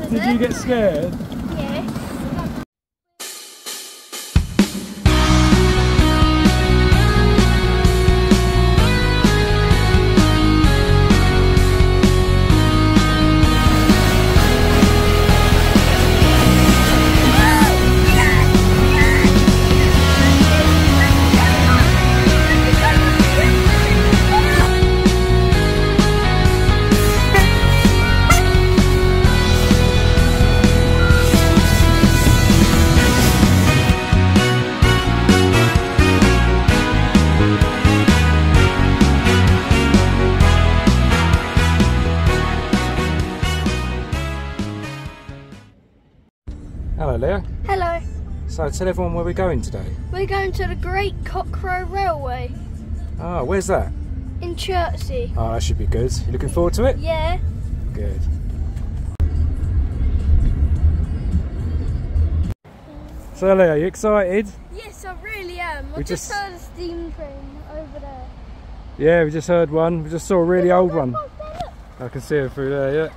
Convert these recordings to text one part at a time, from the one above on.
Did you get scared? Yes. Hello, Leah. Hello. So tell everyone where we're going today. We're going to the Great Cockrow Railway Ah, where's that? in Chertsey. Oh, that should be good. You looking forward to it? Yeah. Good. So Leah, are you excited? Yes, I really am. I We just just- heard a steam train over there. Yeah, we just heard one. We just saw a really old one. Look. I can see it through there, yeah.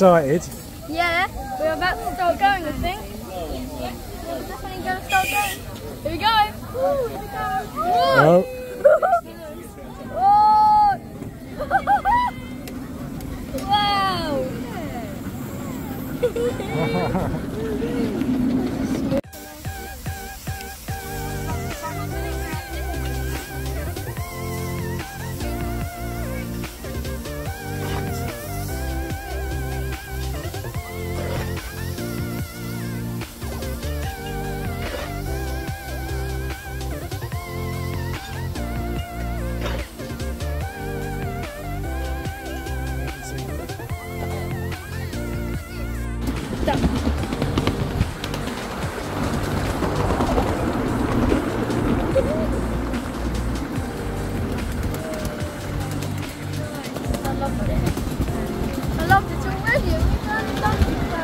excited? Yeah, we're about to start going, I think. We're definitely going to start going. Here we go. Woo, here we go. Oh. Whoa! Wow! I loved it already. We've done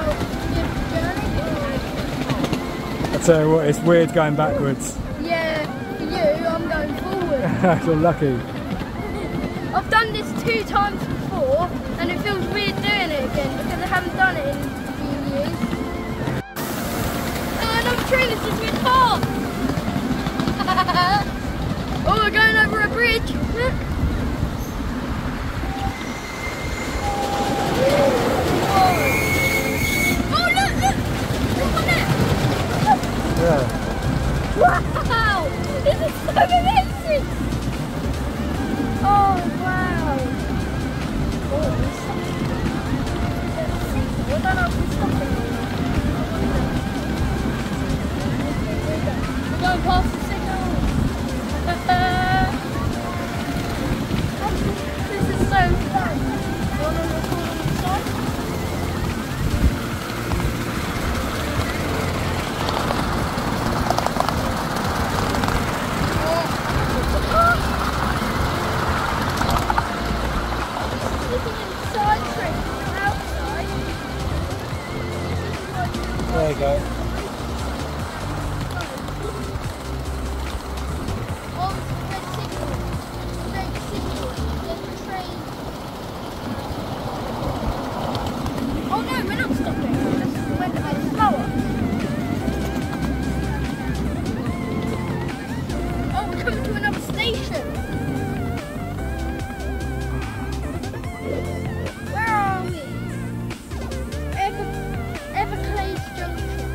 I tell you what, it's weird going backwards. Yeah, for you, I'm going forward. You're lucky. I've done this 2 times before, and it feels weird doing it again because I haven't done it in a few years. Oh, another train is just been far. Oh, we're going over a bridge. Look. Yeah. Wow! This is so amazing! Oh, wow! Oh, there's something. I don't know if we're stopping. We're going past the signal. This is so fun. You want to record on the side? There you go. Oh no, we're not stopping. We're going a bit slower. Oh, we're coming to another station. Where are we? Everglades Junction.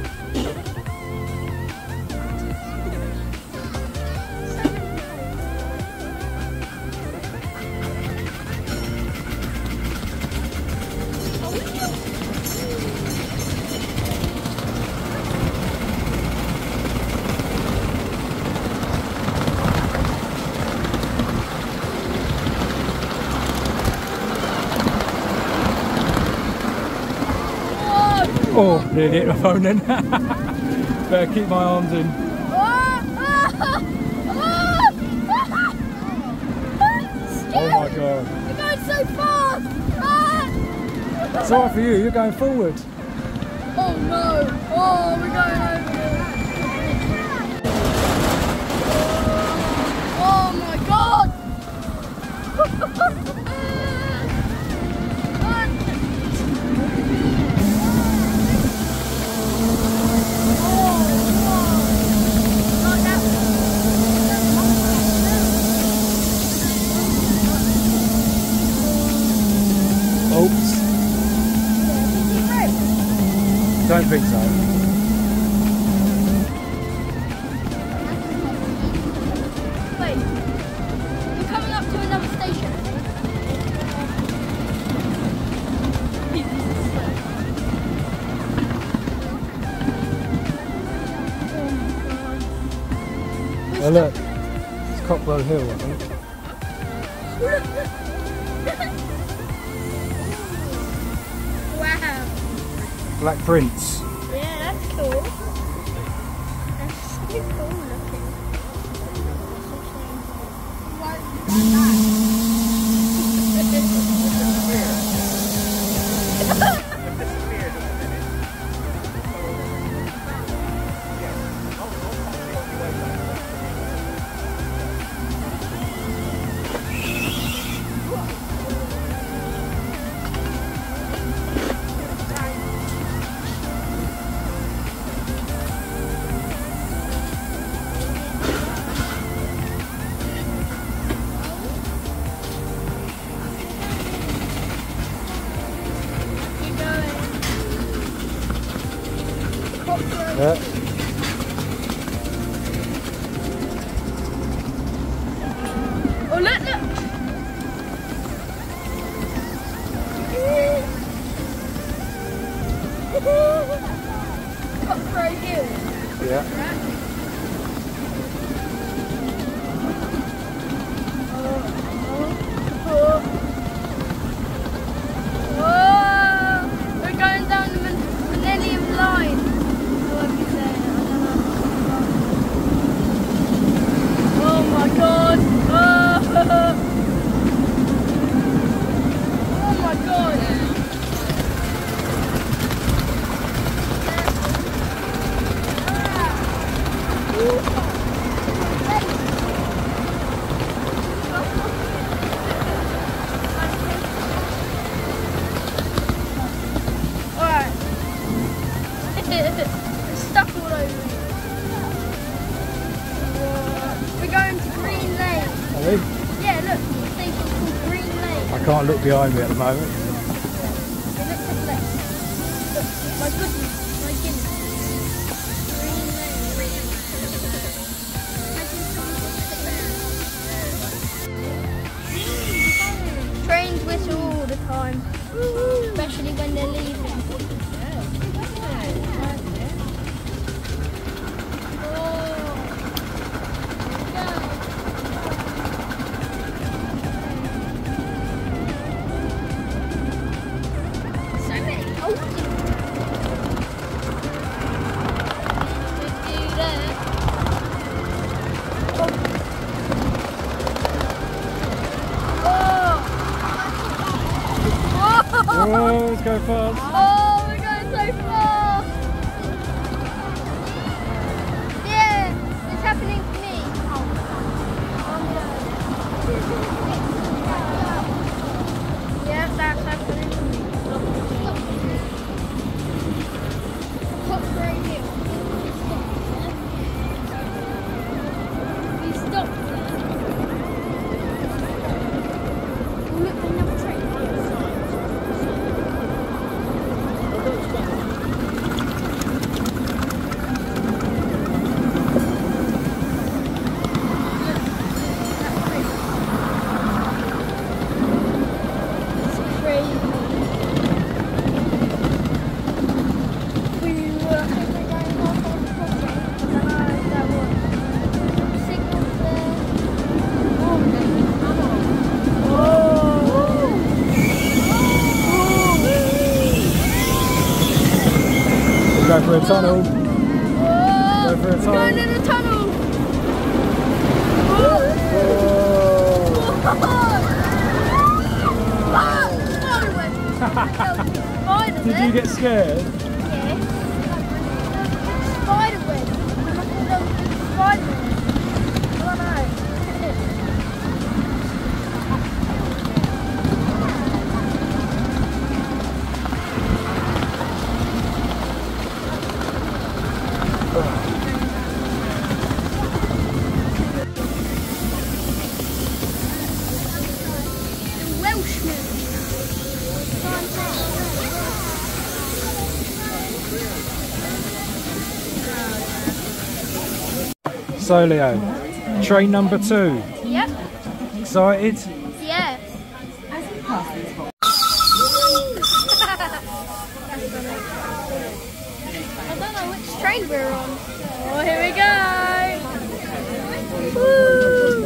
Oh, nearly hit my phone then. Better keep my arms in. Oh my god. You're going so fast! It's alright for you, you're going forward. Oh no! Oh, we're going over there. Oh my god! Oops. Don't think so. Wait, we're coming up to another station. Oh look, it's Cockrow Hill, I think. Wow. Black Prince. Yeah, that's cool. That's so cool looking. Yeah. Oh, look, look! Cockrow Hill. Yeah. We're going down the Millennium Line. However you say it, I don't know. Oh my god! Oh my god! Alright. It's stuck all over me. We're going to Green Lane. Are we? Yeah, look, the station's called Green Lane. I can't look behind me at the moment. Okay, look to the left. Look, my goodness, my goodness. Green Lane. Trains whistle all the time, especially when they're leaving. So many houses. Whoa, let's go fast. Oh, we're going so fast! Yeah, it's happening to me. Yeah, that's happening to me. Cockrow Hill. We stopped there. Oh, look, another train. Go for a tunnel. Whoa. Go for a tunnel. Going in a tunnel. Whoa. Spider Did you get scared? Yeah. Spider web. Spider web. I don't know. So Leo, train number 2. Yep. Excited? Yeah. I don't know which train we're on. Oh, here we go. Woo.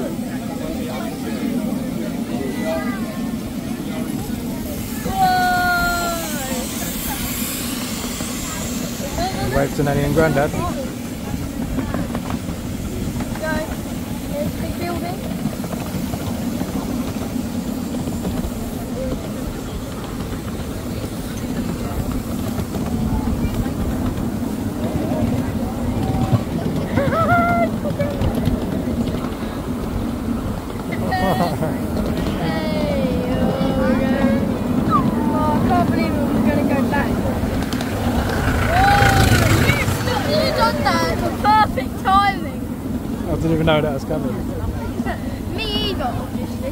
Whoa. Wave to Nanny and Grandad. There's the big building. Perfect timing. I didn't even know that was coming. Me either, obviously.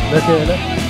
Look here, look.